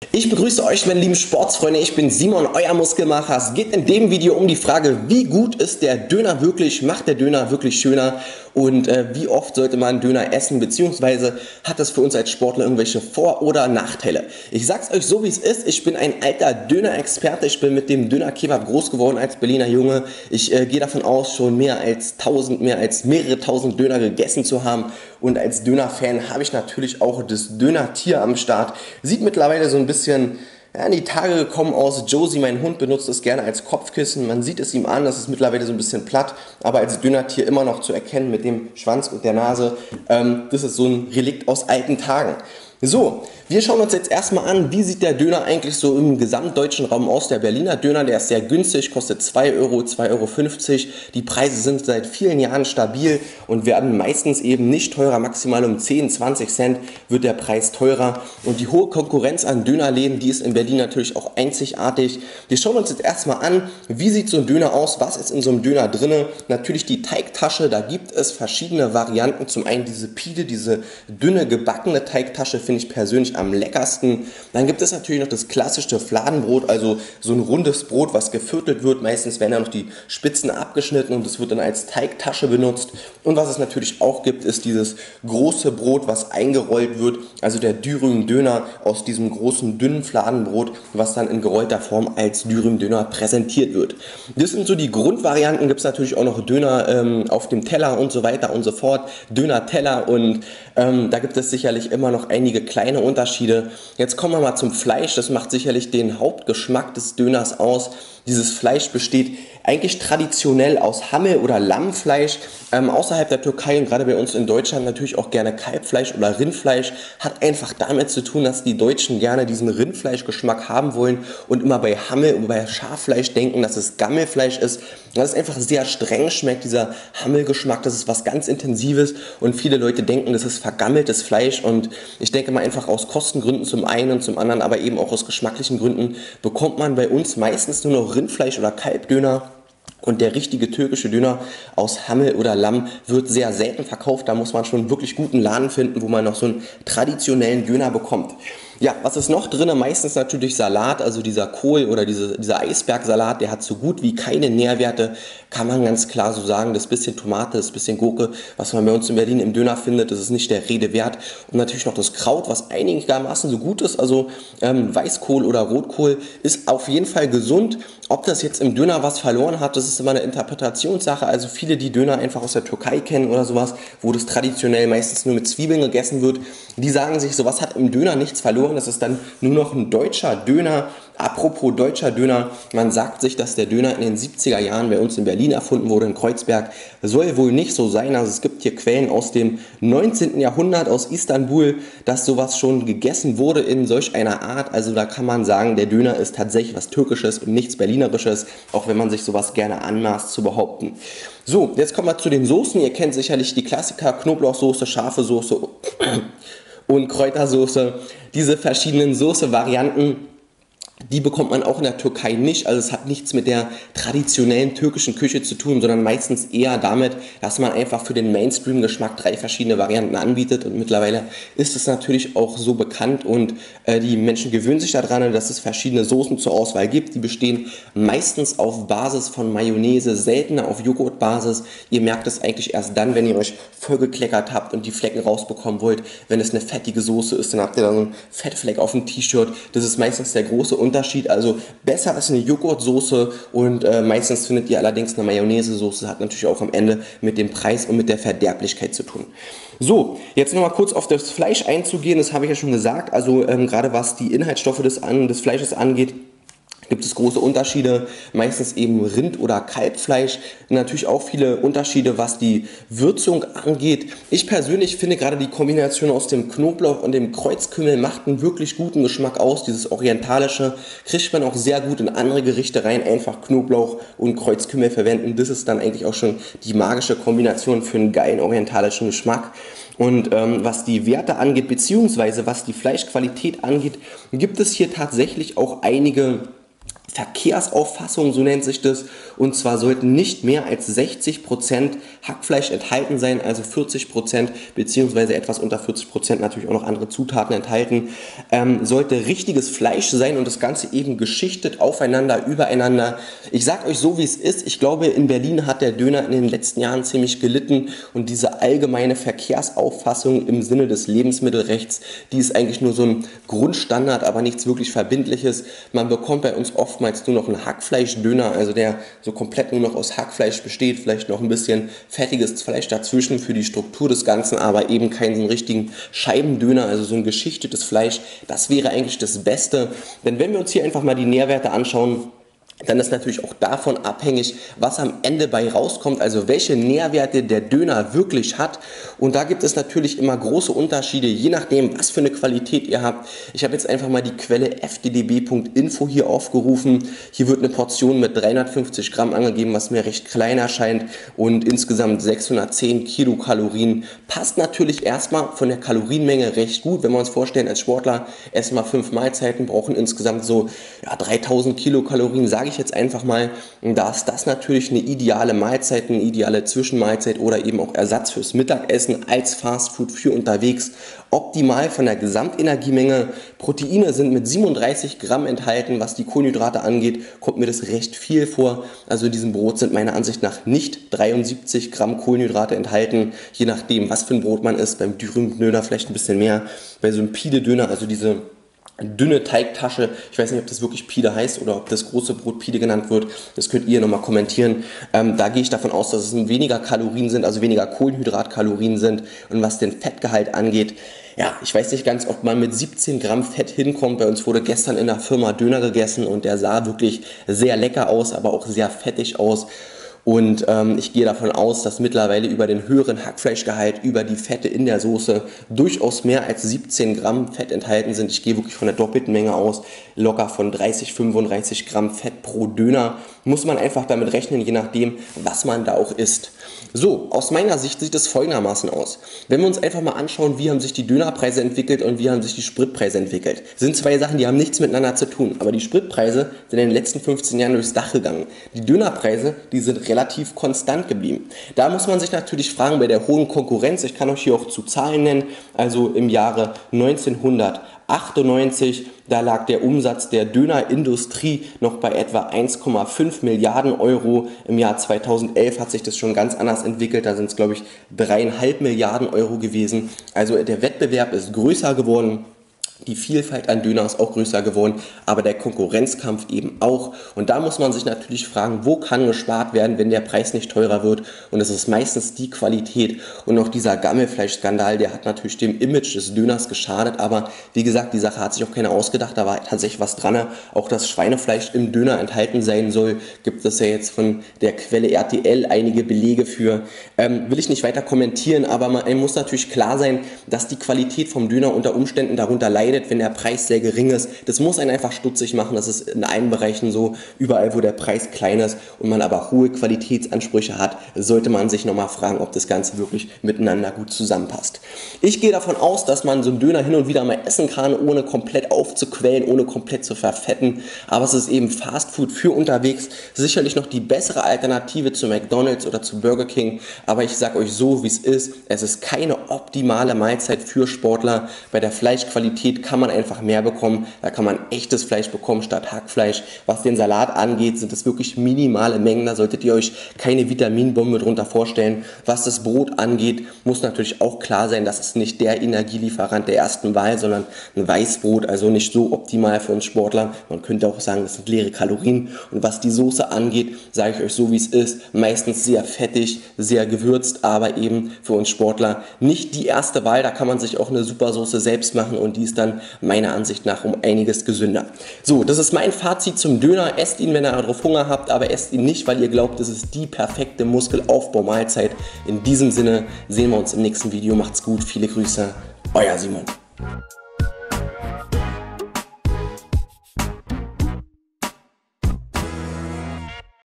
Ich begrüße euch, meine lieben Sportsfreunde, ich bin Simon, euer Muskelmacher. Es geht in dem Video um die Frage, wie gut ist der Döner wirklich, macht der Döner wirklich schöner und wie oft sollte man Döner essen, beziehungsweise hat das für uns als Sportler irgendwelche Vor- oder Nachteile. Ich sag's euch so, wie es ist, ich bin ein alter Döner-Experte, ich bin mit dem Döner-Kebab groß geworden als Berliner Junge. Ich gehe davon aus, schon mehr als mehrere tausend Döner gegessen zu haben. Und als Döner-Fan habe ich natürlich auch das Döner-Tier am Start. Sieht mittlerweile so ein bisschen in die Tage gekommen aus. Josie, mein Hund, benutzt es gerne als Kopfkissen. Man sieht es ihm an, das ist mittlerweile so ein bisschen platt, aber als Dönertier immer noch zu erkennen mit dem Schwanz und der Nase. Das ist so ein Relikt aus alten Tagen. So, wir schauen uns jetzt erstmal an, wie sieht der Döner eigentlich so im gesamtdeutschen Raum aus. Der Berliner Döner, der ist sehr günstig, kostet 2 Euro, 2,50 Euro. Die Preise sind seit vielen Jahren stabil und werden meistens eben nicht teurer. Maximal um 10, 20 Cent wird der Preis teurer. Und die hohe Konkurrenz an Dönerläden, die ist in Berlin natürlich auch einzigartig. Wir schauen uns jetzt erstmal an, wie sieht so ein Döner aus, was ist in so einem Döner drin. Natürlich die Teigtasche, da gibt es verschiedene Varianten. Zum einen diese Pide, diese dünne gebackene Teigtasche, finde ich persönlich am leckersten. Dann gibt es natürlich noch das klassische Fladenbrot, also so ein rundes Brot, was geviertelt wird. Meistens werden ja noch die Spitzen abgeschnitten und es wird dann als Teigtasche benutzt. Und was es natürlich auch gibt, ist dieses große Brot, was eingerollt wird, also der Dürüm Döner aus diesem großen, dünnen Fladenbrot, was dann in gerollter Form als Dürüm Döner präsentiert wird. Das sind so die Grundvarianten. Gibt es natürlich auch noch Döner auf dem Teller und so weiter und so fort. Döner-Teller und da gibt es sicherlich immer noch einige kleine Unterschiede. Jetzt kommen wir mal zum Fleisch. Das macht sicherlich den Hauptgeschmack des Döners aus. Dieses Fleisch besteht eigentlich traditionell aus Hammel- oder Lammfleisch. Außerhalb der Türkei und gerade bei uns in Deutschland natürlich auch gerne Kalbfleisch oder Rindfleisch. Hat einfach damit zu tun, dass die Deutschen gerne diesen Rindfleischgeschmack haben wollen und immer bei Hammel- und bei Schaffleisch denken, dass es Gammelfleisch ist. Das ist einfach sehr streng schmeckt, dieser Hammelgeschmack. Das ist was ganz Intensives und viele Leute denken, das ist vergammeltes Fleisch und ich denke mal einfach aus Kostengründen zum einen und zum anderen, aber eben auch aus geschmacklichen Gründen bekommt man bei uns meistens nur noch Rindfleisch oder Kalbdöner. Und der richtige türkische Döner aus Hammel oder Lamm wird sehr selten verkauft. Da muss man schon wirklich guten Laden finden, wo man noch so einen traditionellen Döner bekommt. Ja, was ist noch drin? Meistens natürlich Salat, also dieser Kohl oder dieser Eisbergsalat, der hat so gut wie keine Nährwerte, kann man ganz klar so sagen. Das bisschen Tomate, das bisschen Gurke, was man bei uns in Berlin im Döner findet, das ist nicht der Rede wert. Und natürlich noch das Kraut, was einigermaßen so gut ist, also Weißkohl oder Rotkohl, ist auf jeden Fall gesund. Ob das jetzt im Döner was verloren hat, das ist immer eine Interpretationssache. Also viele, die Döner einfach aus der Türkei kennen oder sowas, wo das traditionell meistens nur mit Zwiebeln gegessen wird, die sagen sich, sowas hat im Döner nichts verloren. Das ist dann nur noch ein deutscher Döner. Apropos deutscher Döner, man sagt sich, dass der Döner in den 70er Jahren bei uns in Berlin erfunden wurde, in Kreuzberg. Soll wohl nicht so sein. Also es gibt hier Quellen aus dem 19. Jahrhundert, aus Istanbul, dass sowas schon gegessen wurde in solch einer Art. Also da kann man sagen, der Döner ist tatsächlich was Türkisches und nichts Berlinerisches, auch wenn man sich sowas gerne anmaßt zu behaupten. So, jetzt kommen wir zu den Soßen. Ihr kennt sicherlich die Klassiker, Knoblauchsoße, scharfe Soße und Kräutersoße. Diese verschiedenen Soße-Varianten, die bekommt man auch in der Türkei nicht, also es hat nichts mit der traditionellen türkischen Küche zu tun, sondern meistens eher damit, dass man einfach für den Mainstream-Geschmack 3 verschiedene Varianten anbietet und mittlerweile ist es natürlich auch so bekannt und die Menschen gewöhnen sich daran, dass es verschiedene Soßen zur Auswahl gibt, die bestehen meistens auf Basis von Mayonnaise, seltener auf Joghurtbasis. Ihr merkt es eigentlich erst dann, wenn ihr euch vollgekleckert habt und die Flecken rausbekommen wollt. Wenn es eine fettige Soße ist, dann habt ihr dann so einen Fettfleck auf dem T-Shirt. Das ist meistens der große Unterschied, also besser als eine Joghurtsoße und meistens findet ihr allerdings eine Mayonnaise-Soße, hat natürlich auch am Ende mit dem Preis und mit der Verderblichkeit zu tun. So, jetzt nochmal kurz auf das Fleisch einzugehen, das habe ich ja schon gesagt, also gerade was die Inhaltsstoffe des Fleisches angeht, gibt es große Unterschiede, meistens eben Rind- oder Kalbfleisch, natürlich auch viele Unterschiede, was die Würzung angeht. Ich persönlich finde gerade die Kombination aus dem Knoblauch und dem Kreuzkümmel macht einen wirklich guten Geschmack aus. Dieses Orientalische kriegt man auch sehr gut in andere Gerichte rein, einfach Knoblauch und Kreuzkümmel verwenden. Das ist dann eigentlich auch schon die magische Kombination für einen geilen orientalischen Geschmack. Und was die Werte angeht, beziehungsweise was die Fleischqualität angeht, gibt es hier tatsächlich auch einige Verkehrsauffassung, so nennt sich das. und zwar sollten nicht mehr als 60% Hackfleisch enthalten sein, also 40% beziehungsweise etwas unter 40% natürlich auch noch andere Zutaten enthalten. Sollte richtiges Fleisch sein und das Ganze eben geschichtet aufeinander, übereinander. Ich sag euch so, wie es ist. Ich glaube, in Berlin hat der Döner in den letzten Jahren ziemlich gelitten und diese allgemeine Verkehrsauffassung im Sinne des Lebensmittelrechts, die ist eigentlich nur so ein Grundstandard, aber nichts wirklich Verbindliches. Man bekommt bei uns oftmals nur noch einen Hackfleischdöner, also der so komplett nur noch aus Hackfleisch besteht, vielleicht noch ein bisschen fettiges Fleisch dazwischen für die Struktur des Ganzen, aber eben keinen so einen richtigen Scheibendöner, also so ein geschichtetes Fleisch. Das wäre eigentlich das Beste, denn wenn wir uns hier einfach mal die Nährwerte anschauen, dann ist natürlich auch davon abhängig, was am Ende bei rauskommt, also welche Nährwerte der Döner wirklich hat. Und da gibt es natürlich immer große Unterschiede, je nachdem, was für eine Qualität ihr habt. Ich habe jetzt einfach mal die Quelle fddb.info hier aufgerufen. Hier wird eine Portion mit 350 Gramm angegeben, was mir recht klein erscheint, und insgesamt 610 Kilokalorien. Passt natürlich erstmal von der Kalorienmenge recht gut. Wenn wir uns vorstellen, als Sportler essen wir 5 Mahlzeiten, brauchen insgesamt so 3000 Kilokalorien, sage ich jetzt einfach mal. Da ist das natürlich eine ideale Mahlzeit, eine ideale Zwischenmahlzeit oder eben auch Ersatz fürs Mittagessen als Fastfood für unterwegs. Optimal von der Gesamtenergiemenge. Proteine sind mit 37 Gramm enthalten. Was die Kohlenhydrate angeht, kommt mir das recht viel vor. Also in diesem Brot sind meiner Ansicht nach nicht 73 Gramm Kohlenhydrate enthalten. Je nachdem, was für ein Brot man isst. Beim Dürüm-Döner vielleicht ein bisschen mehr. Bei so einem Pide-Döner, also diese dünne Teigtasche, ich weiß nicht, ob das wirklich Pide heißt oder ob das große Brot Pide genannt wird, das könnt ihr nochmal kommentieren. Da gehe ich davon aus, dass es weniger Kalorien sind, also weniger Kohlenhydratkalorien sind. Und was den Fettgehalt angeht, ja, ich weiß nicht ganz, ob man mit 17 Gramm Fett hinkommt. Bei uns wurde gestern in der Firma Döner gegessen und der sah wirklich sehr lecker aus, aber auch sehr fettig aus. Und ich gehe davon aus, dass mittlerweile über den höheren Hackfleischgehalt, über die Fette in der Soße durchaus mehr als 17 Gramm Fett enthalten sind. Ich gehe wirklich von der doppelten Menge aus, locker von 30, 35 Gramm Fett pro Döner. Muss man einfach damit rechnen, je nachdem, was man da auch isst. So, aus meiner Sicht sieht es folgendermaßen aus. Wenn wir uns einfach mal anschauen, wie haben sich die Dönerpreise entwickelt und wie haben sich die Spritpreise entwickelt. Das sind zwei Sachen, die haben nichts miteinander zu tun. Aber die Spritpreise sind in den letzten 15 Jahren durchs Dach gegangen. Die Dönerpreise, die sind relativ konstant geblieben. Da muss man sich natürlich fragen, bei der hohen Konkurrenz, ich kann euch hier auch zu Zahlen nennen, also im Jahre 1998, da lag der Umsatz der Dönerindustrie noch bei etwa 1,5 Milliarden Euro. Im Jahr 2011 hat sich das schon ganz anders entwickelt. Da sind es, glaube ich, 3,5 Milliarden Euro gewesen. Also der Wettbewerb ist größer geworden. Die Vielfalt an Döner ist auch größer geworden, aber der Konkurrenzkampf eben auch. Und da muss man sich natürlich fragen, wo kann gespart werden, wenn der Preis nicht teurer wird? Und es ist meistens die Qualität. Und auch dieser Gammelfleischskandal, der hat natürlich dem Image des Döners geschadet. Aber wie gesagt, die Sache hat sich auch keiner ausgedacht. Da war tatsächlich was dran. Auch dass Schweinefleisch im Döner enthalten sein soll, gibt es ja jetzt von der Quelle RTL einige Belege für. Will ich nicht weiter kommentieren, aber man muss natürlich klar sein, dass die Qualität vom Döner unter Umständen darunter leidet, wenn der Preis sehr gering ist. Das muss einen einfach stutzig machen. Das ist in allen Bereichen so. Überall, wo der Preis klein ist und man aber hohe Qualitätsansprüche hat, sollte man sich nochmal fragen, ob das Ganze wirklich miteinander gut zusammenpasst. Ich gehe davon aus, dass man so einen Döner hin und wieder mal essen kann, ohne komplett aufzuquellen, ohne komplett zu verfetten. Aber es ist eben Fastfood für unterwegs. Sicherlich noch die bessere Alternative zu McDonald's oder zu Burger King. Aber ich sage euch so, wie es ist. Es ist keine optimale Mahlzeit für Sportler. Bei der Fleischqualität kann man einfach mehr bekommen. Da kann man echtes Fleisch bekommen statt Hackfleisch. Was den Salat angeht, sind es wirklich minimale Mengen. Da solltet ihr euch keine Vitaminbombe drunter vorstellen. Was das Brot angeht, muss natürlich auch klar sein, dass es nicht der Energielieferant der ersten Wahl, sondern ein Weißbrot, also nicht so optimal für uns Sportler. Man könnte auch sagen, das sind leere Kalorien. Und was die Soße angeht, sage ich euch so, wie es ist. Meistens sehr fettig, sehr gewürzt, aber eben für uns Sportler nicht die erste Wahl. Da kann man sich auch eine super Soße selbst machen und die ist dann meiner Ansicht nach um einiges gesünder. So, das ist mein Fazit zum Döner. Esst ihn, wenn ihr darauf Hunger habt, aber esst ihn nicht, weil ihr glaubt, es ist die perfekte Muskelaufbaumahlzeit. In diesem Sinne sehen wir uns im nächsten Video. Macht's gut, viele Grüße, euer Simon.